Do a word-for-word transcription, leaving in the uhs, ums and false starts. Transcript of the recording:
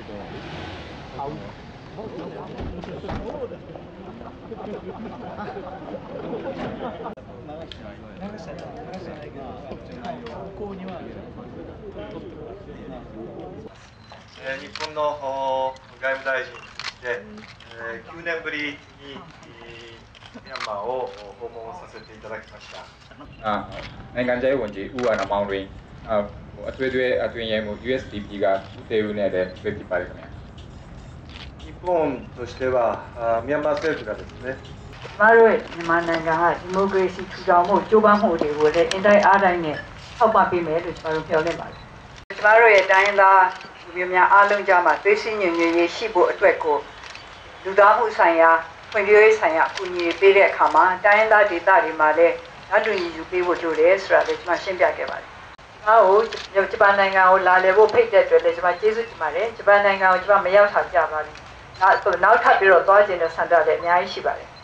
日本の外務大臣できゅうねんぶりにミャンマーを訪問させていただきました。 နိုင်ငံခြားရေးဝန်ကြီးဦးဝါနာမောင်တွင်အထွေထွေအတွင်းရေးမှူး U S D P ကဦးသေးဦးနဲ့လည်းတွေ့ဖြစ်ပါတယ်ခင်ဗျာ。 日本としてはミャンマー政府がですね。 ကျမတို့မြန်မာနိုင်ငံဟာဒီမိုကရေစီထူထောင်မှုကြိုးပမ်းမှုတွေကိုလည်းအင်တိုင်းအားတိုင်းနဲ့ထောက်ပံ့ပေးမယ်လို့ကျမတို့ပြောလိုက်ပါတယ်။ကျမတို့ရဲ့တိုင်းသားလူမျိုးများအားလုံးကြားမှာသွေးစည်းညီညွတ်ရေးရှိဖို့အတွက်ကိုလူသားမှုဆိုင်ရာဖွံ့ဖြိုးရေးဆိုင်ရာအကူအညီပေးတဲ့အခါမှာတိုင်းသားဒေသတွေမှာလည်းဓာတ်တူညီယူပေးဖို့လိုတယ်ဆိုတာလည်းကျမရှင်းပြခဲ့ပါတယ်။ကျမတို့ဂျပန်နိုင်ငံကိုလာလည်ဖို့ဖိတ်တဲ့အတွက်လည်းကျမကျေးဇူးတင်ပါတယ်။ဂျပန်နိုင်ငံကိုကျမမရောက်ထားကြပါဘူး။နောက်နောက်ထပ်ပြီးတော့သွားခြင်းတဲ့ဆန္ဒလည်းအများကြီးရှိပါတယ်။